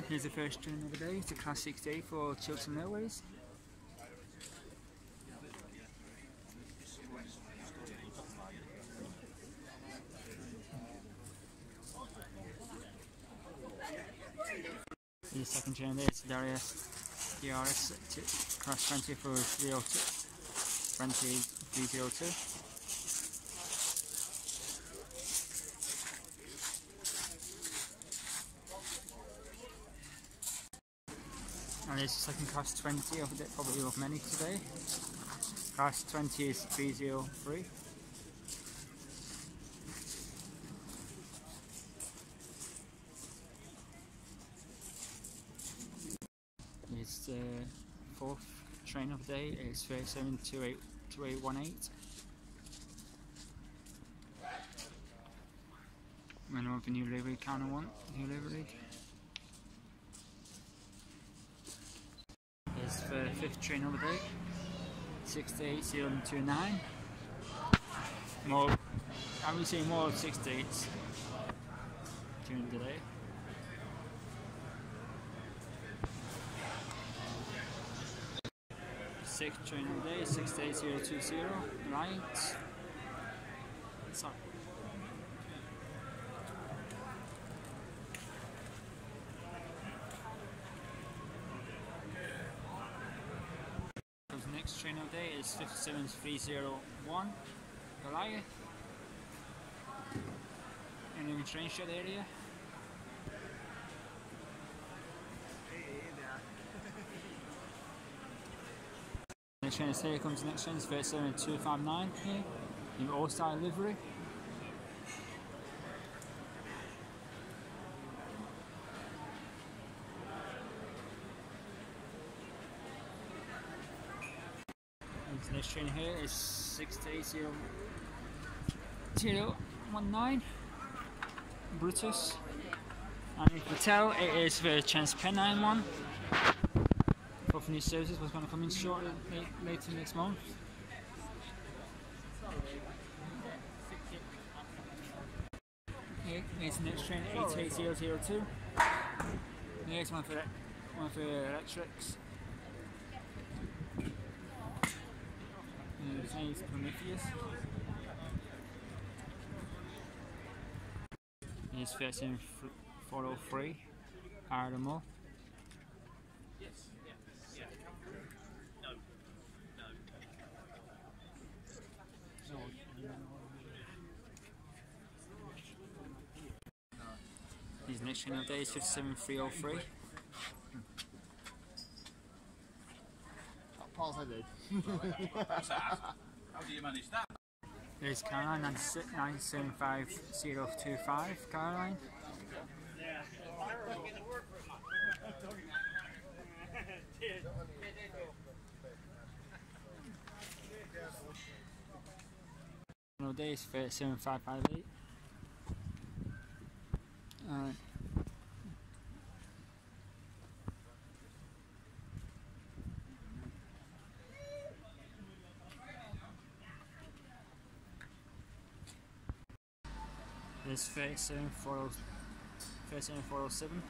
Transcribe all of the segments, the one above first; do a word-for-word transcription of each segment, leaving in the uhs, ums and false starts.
Here's the first train of the day. It's a Class sixty-eight for Chiltern Railways. The second train of the day is D R S D R S Class twenty for three oh two, twenty three oh two. And it's the second Class twenty of the, probably of many today. Class twenty is three oh three. It's the fourth train of the day. It's thirty-seven two eight two eight one eight. Winner of the new livery counter one, new livery. It's the fifth train of the day. sixty-eight zero two nine. More, I will say more sixty-eights during the day. Sixth train of the day, sixty-eight zero two zero, right. Sorry. The next train of the day is fifty-seven three oh one, Goliath. And in the train shed area. Next train is here comes the next train, is thirty-seven two five nine here, in all-star livery. And the next train here is sixty-eight zero one nine, Brutus. And you can tell it is the Transpennine one. For new services was going to come in shortly, later next month. Here's the next train, eighty-eight zero zero two. Here's one for the, one for the electrics. And his name is Prometheus. Here's thirteen four oh three, Ardmore. His next train of the day is fifty-seven three oh three. Paul's I did. How do you manage that? There's Caroline, nine seven five zero two five, Caroline. No days for seven five five eight. Uh, there's thirty-seven four oh seven.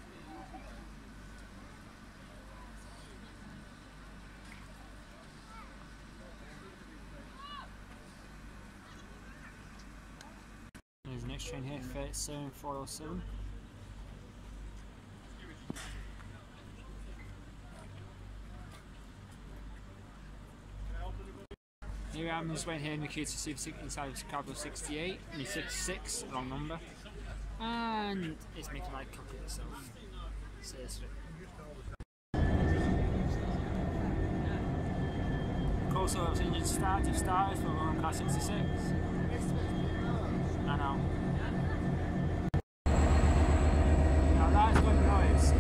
There's the next train here, thirty-seven four oh seven. Here I'm just waiting here in the queue to see if it's inside of Chicago sixty-eight, and it's sixty-six, wrong number. And it's making like a copy of itself. Seriously. Cool, so I was engine start, just started for one Class sixty-six. I know. Now that's good noise.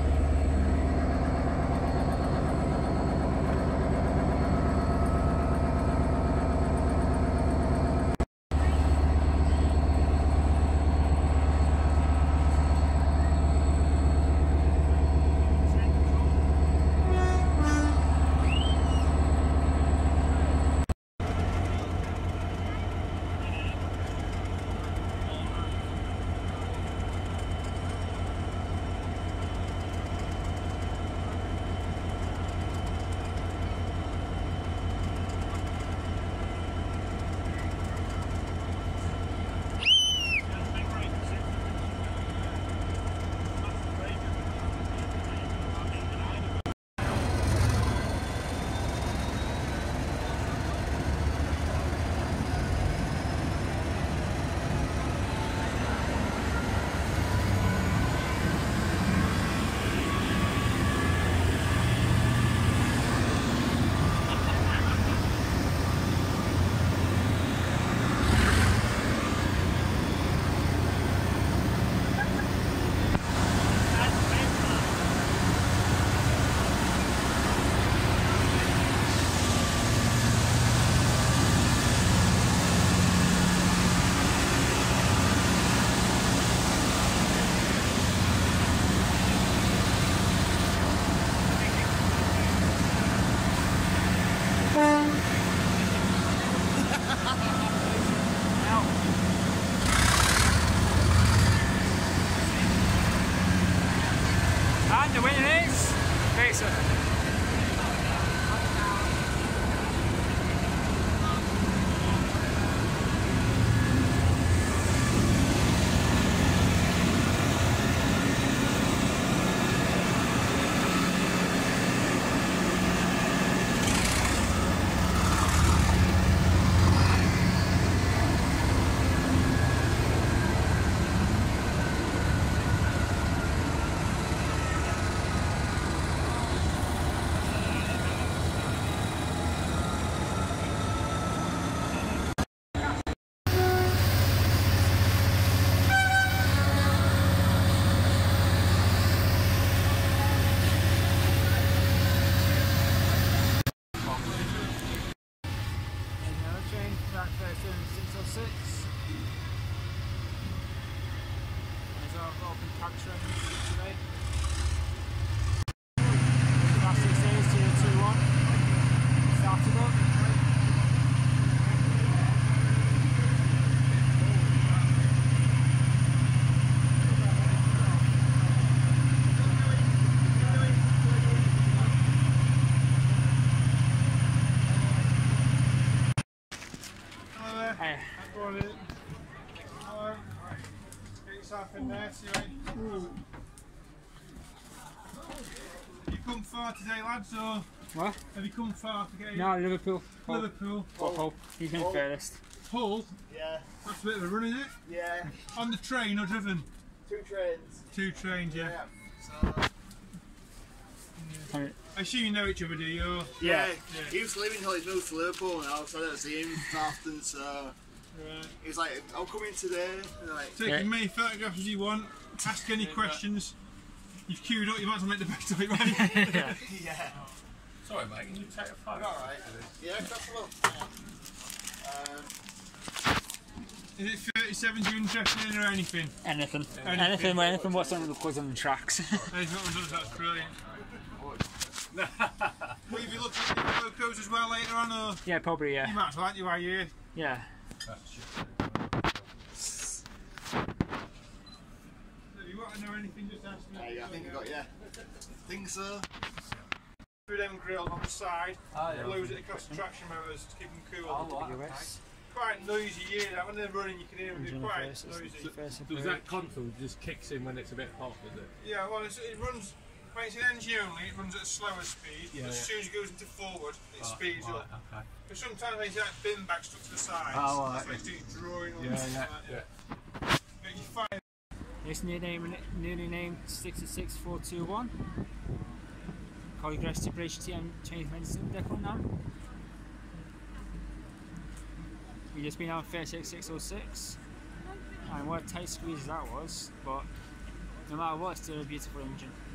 minutes. Face up. Open track training today. Last six days, zero two one. Started up. Hello there. Hey. Hello. Get yourself in there, see right. Have you come far today, lads, or What? have you come far to get No, Liverpool. Liverpool? Hull. Hull. He's been furthest. Hull? Yeah. That's a bit of a run, isn't it? Yeah. On the train or driven? Two trains. Two trains, yeah. Yeah. So, I assume you know each other, do you? Or- yeah. Yeah. He used to live until he's moved to Liverpool now, so I don't see him often, so Right. he's like, I'll come in today. And like, Take Yeah. as many photographs as you want, ask any questions. You've queued up, you might as well make the best of it, right? Yeah. yeah. Sorry mate, can you take a photo? Alright. Yeah, that's well. Um, Is it thirty-sevens you're interested in or anything? Anything. Anything. Anything, well, anything what's on the quiz on the tracks. There's what was up, that's brilliant. Will you be looking at the locos as well later on, or Yeah, probably, you yeah. might as well, aren't you, while you're here? Yeah. If you want to know anything, just ask me. yeah, I think I got yeah. think so. Through them grills on the side, Oh, yeah. blows it across the traction motors to keep them cool. Oh, right. U S. Quite noisy, yeah. That when they're running, you can hear them. They're quite noisy. So does that console just kicks in when it's a bit hot, does it? Yeah, well, it's, it runs. When it's in engine only, it runs at a slower speed. Yeah, but as yeah. soon as it goes into forward, it Oh, speeds right, up. okay. But sometimes they see that bin bag stuck to the side. Oh, right. So it's drawing on Yeah, the yeah, side. yeah. But you find It's new name, newly named six six four two one. Call your grass separation T M change medicine decal now. We just been on thirty-six six oh six. And what a tight squeeze that was, but no matter what, it's still a beautiful engine.